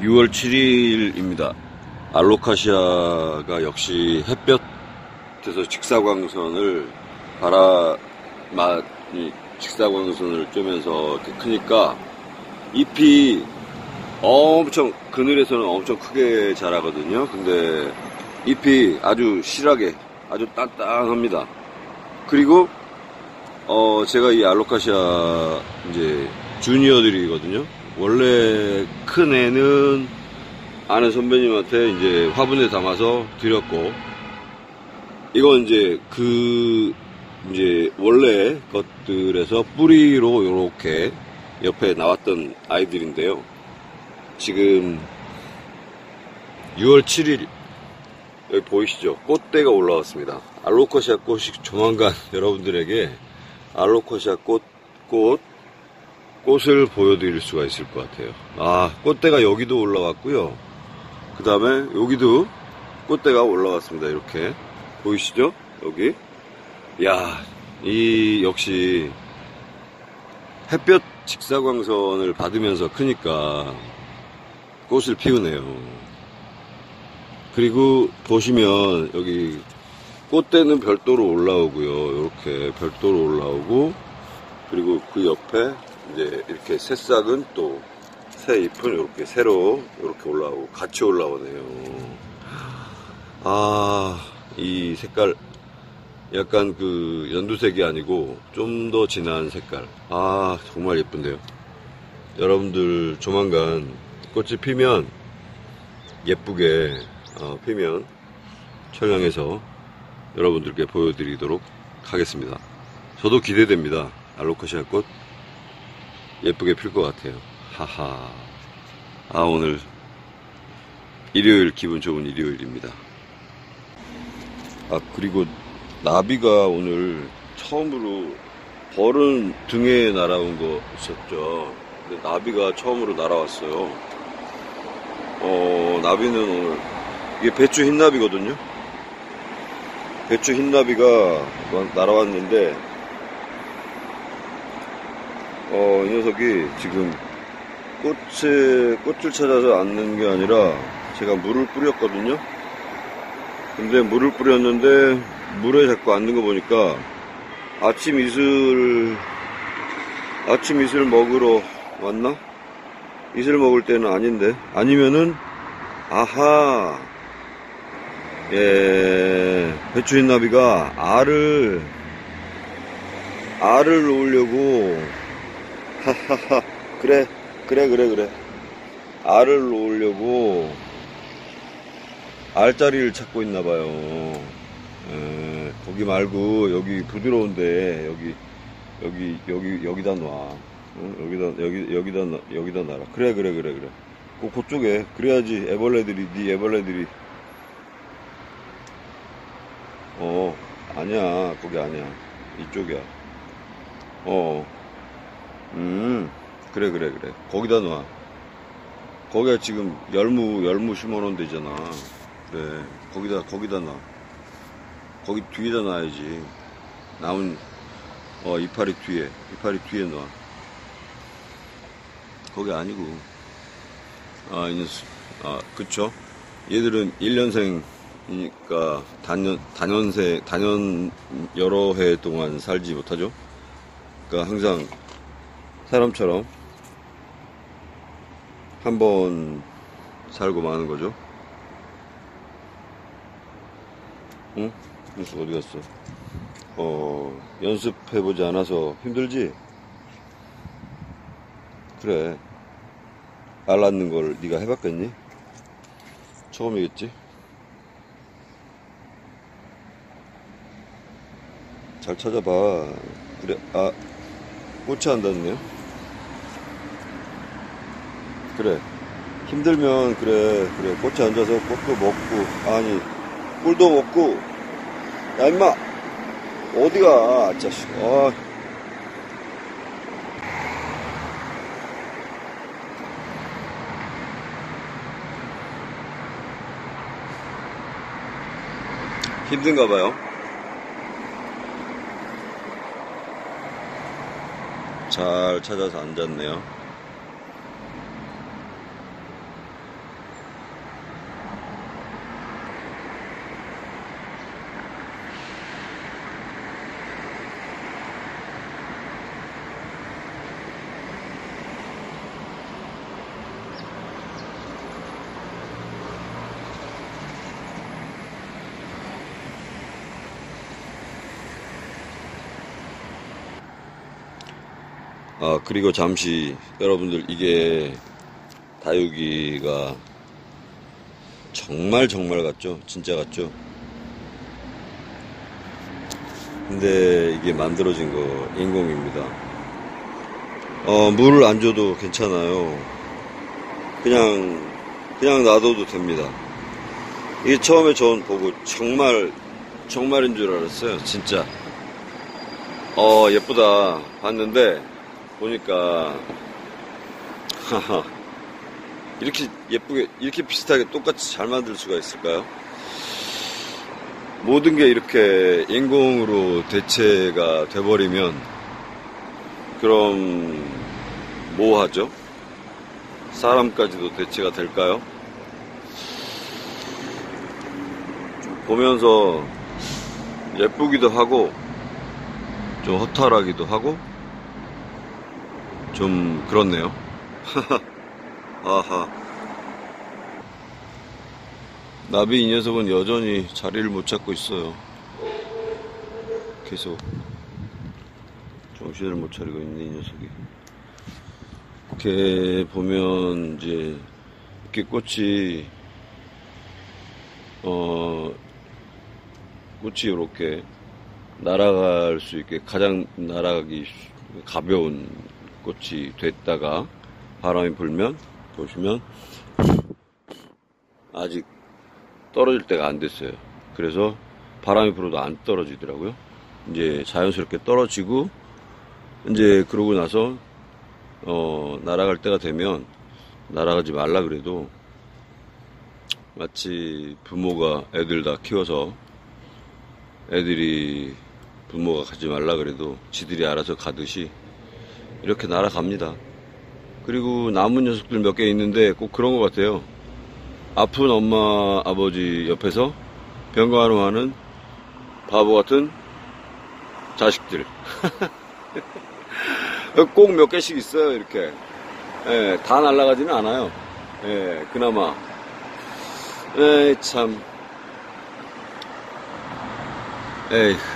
6월 7일입니다. 알로카시아가 역시 햇볕에서 직사광선을 직사광선을 쬐면서 이렇게 크니까 잎이 엄청, 그늘에서는 엄청 크게 자라거든요. 근데 잎이 아주 실하게, 아주 단단합니다. 그리고 제가 이 알로카시아 이제 주니어들이거든요. 원래 큰 애는 아는 선배님한테 이제 화분에 담아서 드렸고, 이건 이제 이제 원래 것들에서 뿌리로 이렇게 옆에 나왔던 아이들인데요. 지금 6월 7일 여기 보이시죠? 꽃대가 올라왔습니다. 알로카시아 꽃이 조만간 여러분들에게 알로카시아 꽃을 보여드릴 수가 있을 것 같아요. 꽃대가 여기도 올라왔고요. 그 다음에 여기도 꽃대가 올라왔습니다. 이렇게 보이시죠? 여기. 역시 햇볕 직사광선을 받으면서 크니까 꽃을 피우네요. 그리고 보시면 여기 꽃대는 별도로 올라오고요. 이렇게 별도로 올라오고, 그리고 그 옆에 이제 이렇게 새싹은 또 새 잎은 이렇게 새로 이렇게 올라오고 같이 올라오네요. 이 색깔 약간 그 연두색이 아니고 좀 더 진한 색깔. 정말 예쁜데요. 여러분들 조만간 꽃이 피면 예쁘게 피면 촬영해서 여러분들께 보여드리도록 하겠습니다. 저도 기대됩니다. 알로카시아 꽃 예쁘게 필 것 같아요. 오늘 일요일, 기분 좋은 일요일입니다. 그리고 나비가 오늘 처음으로, 벌은 등에 날아온 거 있었죠. 근데 나비가 처음으로 날아왔어요. 나비는 오늘, 이게 배추 흰나비거든요. 배추 흰나비가 날아왔는데, 이 녀석이 지금 꽃을 찾아서 앉는 게 아니라 제가 물을 뿌렸거든요. 근데 물을 뿌렸는데 물에 자꾸 앉는 거 보니까 아침 이슬 먹으러 왔나? 이슬 먹을 때는 아닌데, 아니면은 배추 흰나비가 알을 놓으려고 그래 알을 놓으려고 알자리를 찾고 있나봐요. 거기 말고 여기 부드러운데 여기다 놔. 여기다 놔라. 그래. 그쪽에. 그래야지 네 애벌레들이. 아니야. 거기 아니야. 이쪽이야. 그래. 거기다 놔. 거기가 지금 열무 심어놓은 데잖아. 그래. 거기다 놔. 거기 뒤에다 놔야지. 나온, 이파리 뒤에 놔. 거기 아니고. 이 녀석. 그쵸? 얘들은 1년생이니까 단연 여러 해 동안 살지 못하죠? 그러니까 항상 사람처럼 한 번 살고 마는 거죠. 응? 녀석 어디 갔어? 연습해보지 않아서 힘들지? 그래. 알 낳는 걸 네가 해봤겠니? 처음이겠지? 잘 찾아봐. 그래. 꽃이 안 닿네요. 그래. 힘들면 그래. 꽃에 앉아서 꽃도 먹고, 꿀도 먹고. 야, 임마! 어디가, 자식. 힘든가봐요. 잘 찾아서 앉았네요. 그리고 잠시 여러분들, 이게 다육이가 정말 같죠? 진짜 같죠? 근데 이게 만들어진 거 인공입니다. 물을 안 줘도 괜찮아요. 그냥 놔둬도 됩니다. 이게 처음에 전 보고 정말인 줄 알았어요. 진짜. 예쁘다 봤는데 보니까 이렇게 예쁘게, 이렇게 비슷하게 똑같이 잘 만들 수가 있을까요? 모든 게 이렇게 인공으로 대체가 돼버리면 그럼 뭐 하죠? 사람까지도 대체가 될까요? 보면서 예쁘기도 하고 좀 허탈하기도 하고 좀 그렇네요. 아하. 나비 이 녀석은 여전히 자리를 못 찾고 있어요. 계속 정신을 못 차리고 있는 이 녀석이. 이렇게 보면 이제 이렇게 꽃이 이렇게 날아갈 수 있게 가장 날아가기 가벼운 꽃이 됐다가 바람이 불면 보시면 아직 떨어질 때가 안 됐어요. 그래서 바람이 불어도 안 떨어지더라고요. 이제 자연스럽게 떨어지고 이제 그러고 나서 날아갈 때가 되면 날아가지 말라 그래도 마치 부모가 애들 다 키워서 애들이 부모가 가지 말라 그래도 지들이 알아서 가듯이 이렇게 날아갑니다. 그리고 남은 녀석들 몇 개 있는데 꼭 그런 것 같아요. 아픈 엄마 아버지 옆에서 병간호하는 바보 같은 자식들. 꼭 몇 개씩 있어요. 이렇게 다 날아가지는 않아요. 그나마 참 에이